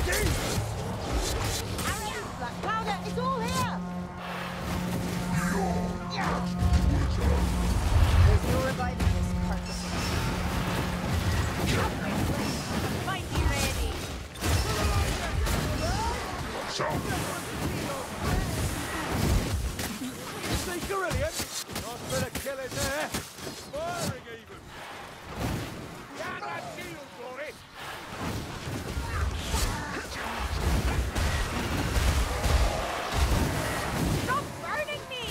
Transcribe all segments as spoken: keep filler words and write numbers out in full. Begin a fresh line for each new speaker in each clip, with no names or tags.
Black powder, it's all here! There's no reviving this carcass.
Might be ready.
Sneaker, Elliot. Nice bit of killing there. Firing even. Yeah, that shield for it.
Stop burning me!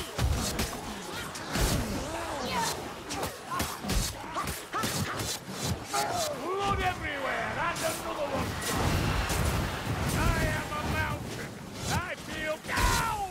Blood everywhere. That's another one. I am a mountain. I feel down.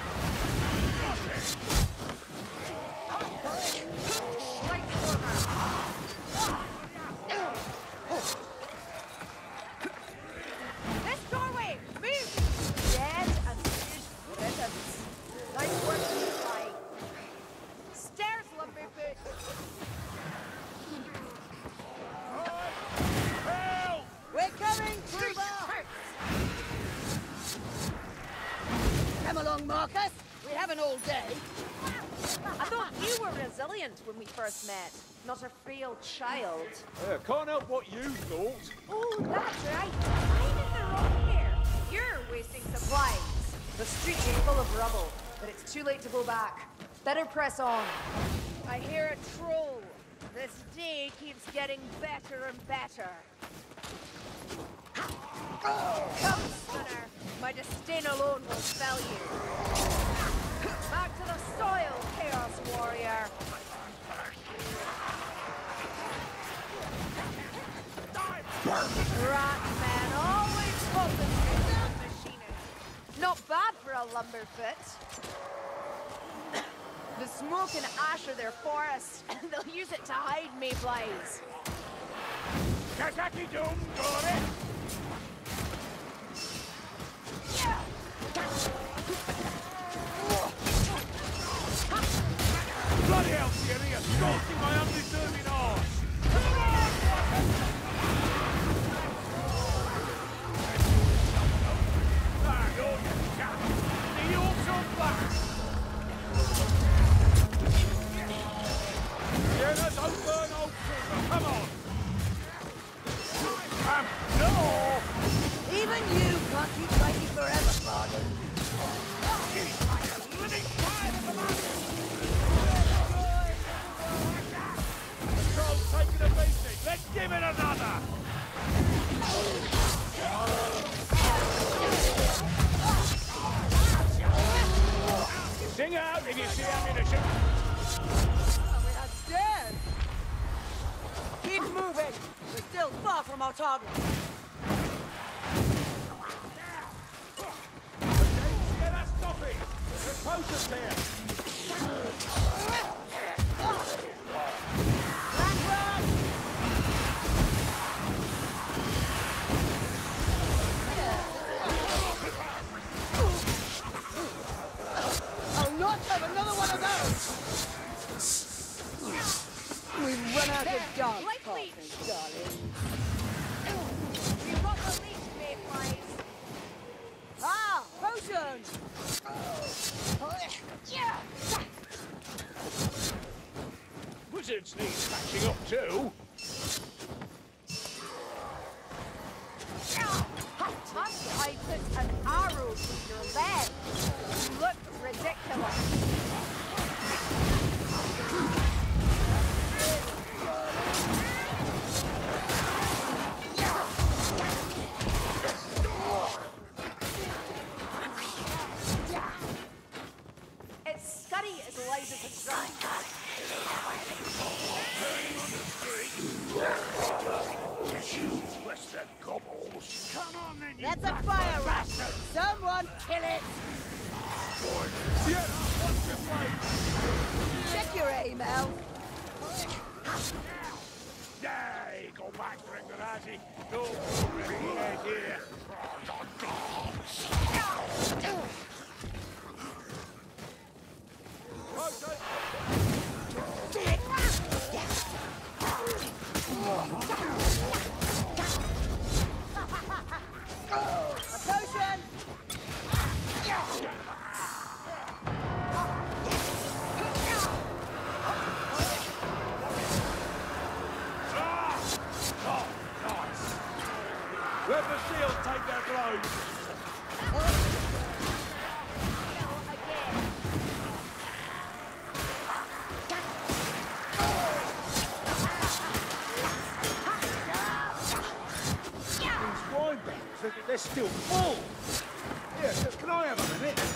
This doorway! Move! Dead and good riddance. Nice work, you guy. Stairs, Lumberfoot.
Help!
We're coming, Trooper! Come along, Marcus. We have an all day.
I thought you were resilient when we first met, not a frail child.
Uh, can't help what you thought.
Oh, that's right. I'm in the wrong here. You're wasting supplies. The streets are full of rubble, but it's too late to go back. Better press on. I hear a troll. This day keeps getting better and better. Come, Stunner. My disdain alone will fell you. Back to the soil, Chaos Warrior. Rat man, always focusing on machinery. Not bad for a lumberfoot. The smoke and ash of their forest, they'll use it to hide mayflies.
Kazaki Doom, got it! Bloody hell, Thierry, you're stalking my undeserving arse! Ah, you're your cat! The also black! Yeah, that's open, old trooper, come on! Um, no!
Even you can't keep fighting forever, Father.
Living fire in the mountain! Troll's taking a beating. Let's give it another! Sing out if you see ammunition.
We have stairs. Keep moving. We're still far from our target.
Yeah, that's stopping. The post is there.
I'll not have another one of those. We've run out of gun,
Likely.
darling.
We've got the least mayflies.
Ah, potion!
Wizards need patching up too.
Must I put an arrow through your leg? You look ridiculous. It's scuddy as light as a drum.
Bless the gobbles. Come on then, you
That's a fire rat! Someone kill it!
Yeah, what's your place?
Check your aim, Al.
Yay, go back, Gringarazzi. No, already head here.
A potion!
Oh, nice. Let the shield take their blows. These wine barrels, they're still full. Yeah, can I have a minute?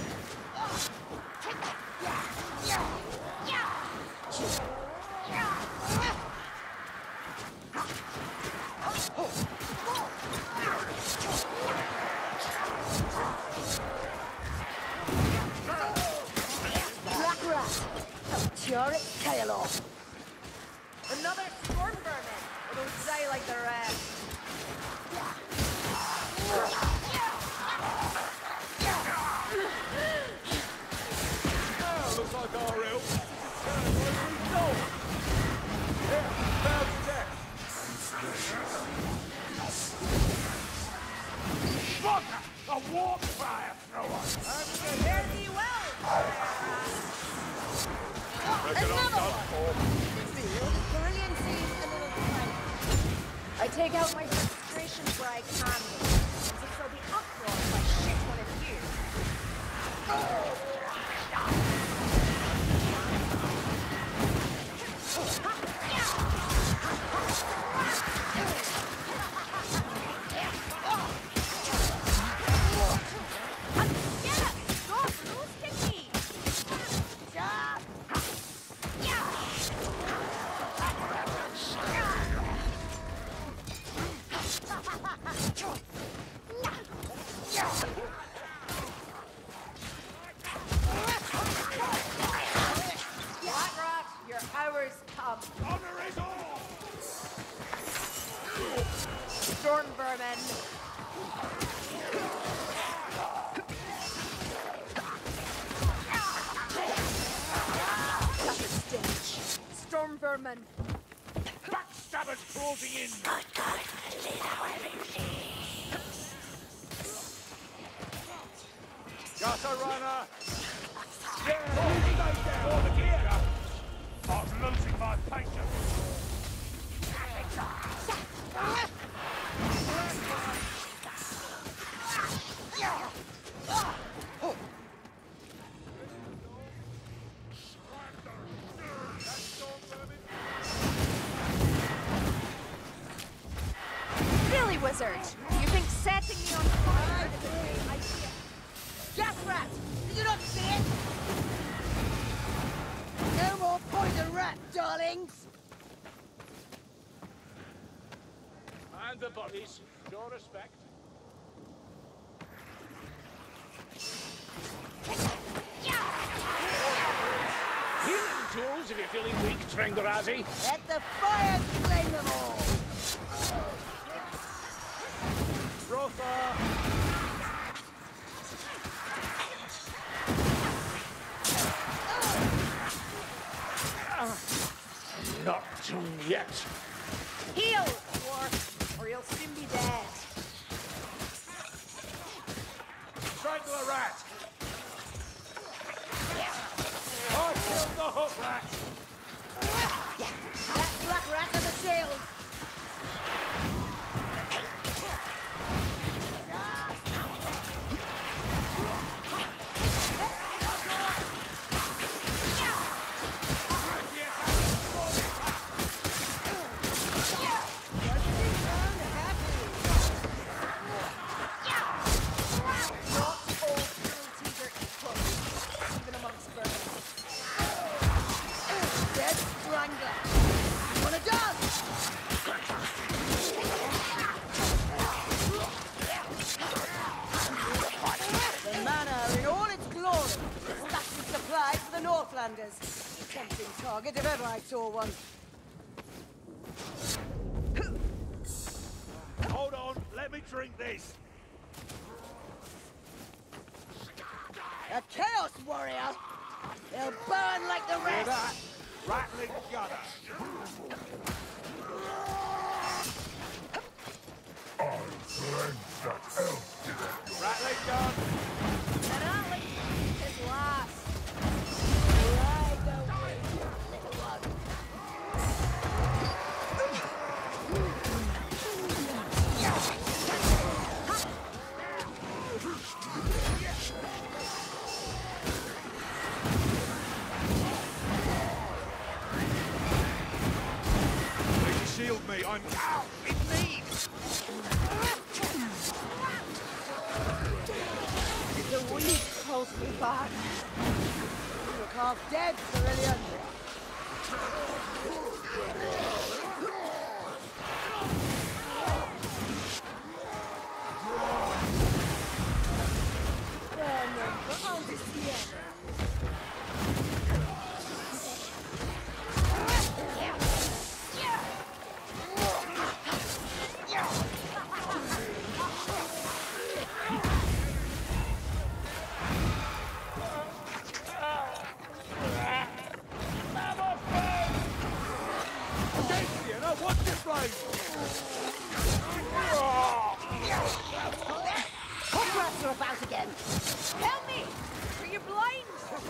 Black rat! Tear its tail off!
Another storm vermin! They don't die like the rest.
Oh, looks like our ill. Yeah, found death. Fuck! A warp fire thrower!
Fare thee well!
Another one! Feel the Carillion sees a little fight.
I take out my frustration where I can, since there'll be uproar if I shit one of you. Get up! Stop! Who's sticky? Black rat, your hours come.
Honor is all!
Storm vermin.
Got a stench.
Storm vermin.
Backstabbers closing in! Got a runner! Yeah, you stay down! For the gear! I'm losing my patience!
Really, wizard? You think setting me on fire is a great idea?
Gas rat! Did you not see it? No more poison rat, darlings!
And the bodies. Show respect. Healing tools if you're feeling weak, Trengorazi.
Let the fire claim them all!
Rotha! Not yet.
Heal, dwarf, or you'll soon be dead.
Strangle a rat! I killed the hook rat!
That black rat of the shield! Northlanders. Tempting target if ever I saw one.
Hold on, let me drink this.
A Chaos Warrior? They'll burn like the
Hear
rest!
that? Rattling gutter.
I cleanse that elf
We're back.
You look half dead, Cerulean.
Hogwarts are about again.
Help me! Are you blind?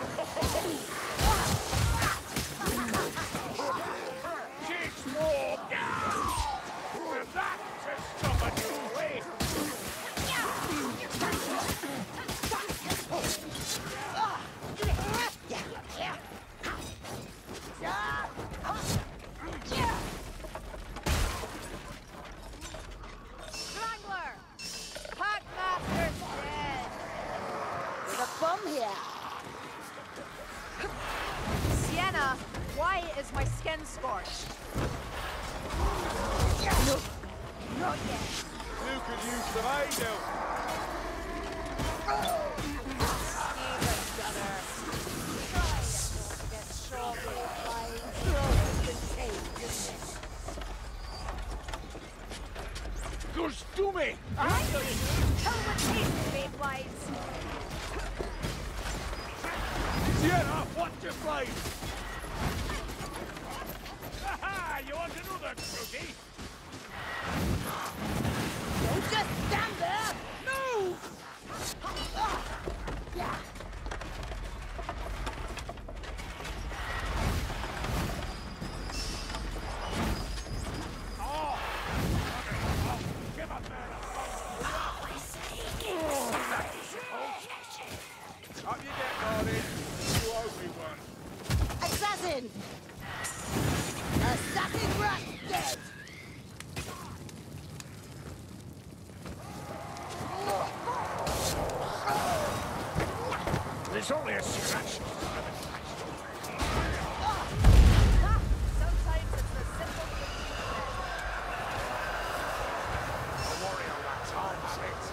Six more! And that to stop at your way!
Strangler! Packmaster's dead!
There's a bum here.
Sienna, why is my skin scorched?
No, not yet.
You could use some aid help.
Steven Gunner. Get shot by
Goes to me!
I Tell what these Beyblades.
Sienna, watch your blade! Ha! You want another cookie?
Don't just stand there.
No!
Yeah.
Oh! Give up there! Up you get, darling. You owe me one.
Assassin! Assassin rat dead!
It's only a scratch.
Sometimes it's the simple
Don't worry on that time, Six.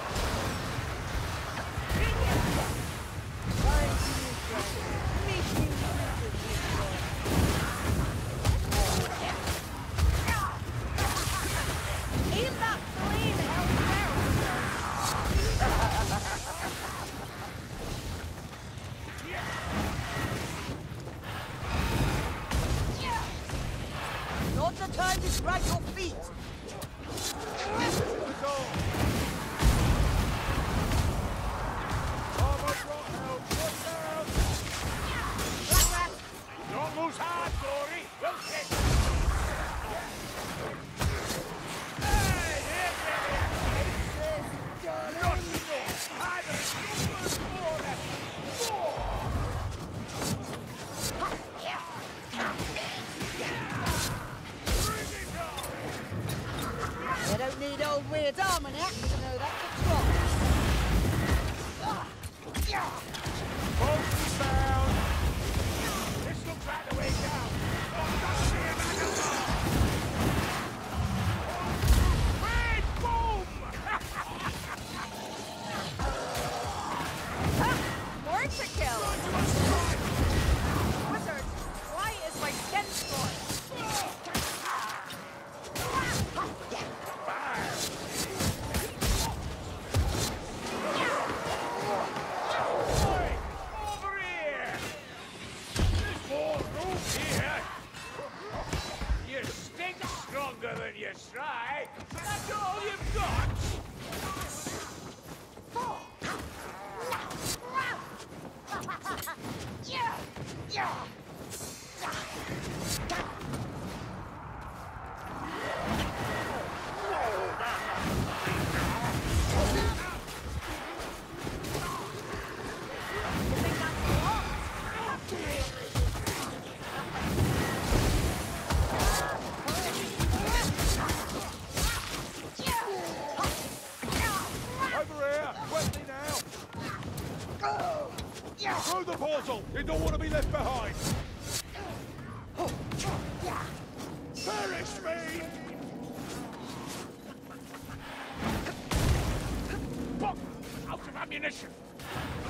Aim that flame elsewhere!
Not the time to drag your feet.
Don't lose heart, Dory. We'll get you. Hey, here, Billy. Not enough. Either it's more than four. Bring it on.
You don't need old Weird's almanac to know that's a trot.
Both down. This looks like the way down. Oh, that's the Red boom!
More to kill! Wizard, why is my skin scorched?
Through the portal! You don't want to be left behind! Perish me! Fuck! Out of ammunition!